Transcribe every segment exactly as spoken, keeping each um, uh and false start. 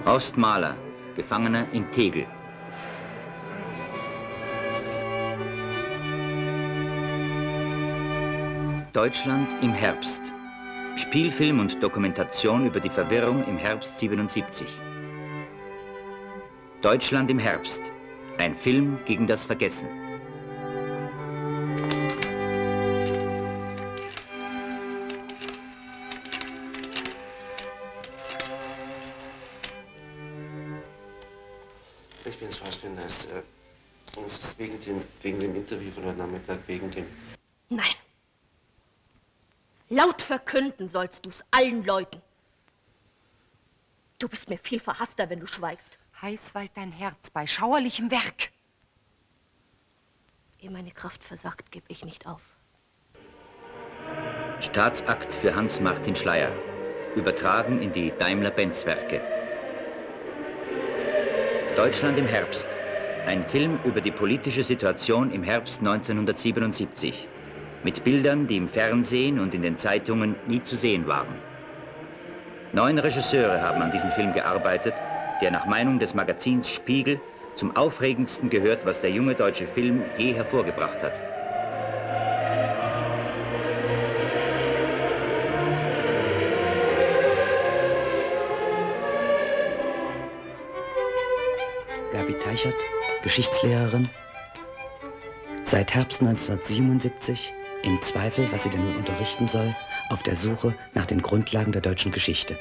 Horst Mahler, Gefangener in Tegel. Deutschland im Herbst. Spielfilm und Dokumentation über die Verwirrung im Herbst siebenundsiebzig. Deutschland im Herbst. Ein Film gegen das Vergessen. Ich bin's, Fassbinder. Es äh, ist wegen dem, wegen dem Interview von heute Nachmittag, wegen dem... Nein. Laut verkünden sollst du's allen Leuten. Du bist mir viel verhasster, wenn du schweigst. Heiß wallt dein Herz bei schauerlichem Werk. Ehe meine Kraft versagt, gebe ich nicht auf. Staatsakt für Hans-Martin Schleyer. Übertragen in die Daimler-Benz-Werke. Deutschland im Herbst. Ein Film über die politische Situation im Herbst neunzehnhundertsiebenundsiebzig. Mit Bildern, die im Fernsehen und in den Zeitungen nie zu sehen waren. Neun Regisseure haben an diesem Film gearbeitet, der nach Meinung des Magazins Spiegel zum aufregendsten gehört, was der junge deutsche Film je hervorgebracht hat. Gabi Teichert, Geschichtslehrerin, seit Herbst neunzehnhundertsiebenundsiebzig im Zweifel, was sie denn nun unterrichten soll, auf der Suche nach den Grundlagen der deutschen Geschichte.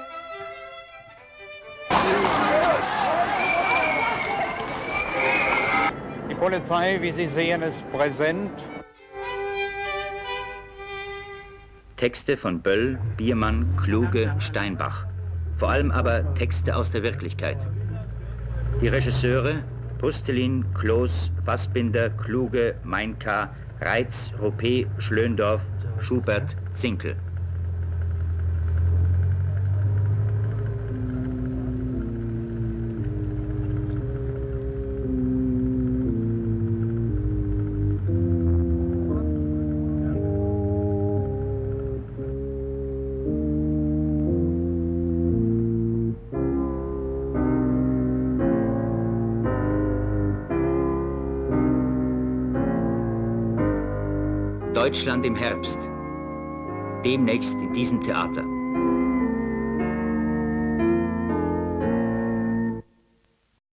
Die Polizei, wie Sie sehen, ist präsent. Texte von Böll, Biermann, Kluge, Steinbach. Vor allem aber Texte aus der Wirklichkeit. Die Regisseure Pustelin, Kloß, Fassbinder, Kluge, Meinka, Reitz, Ruppé, Schlöndorff, Schubert, Zinkel. Deutschland im Herbst. Demnächst in diesem Theater.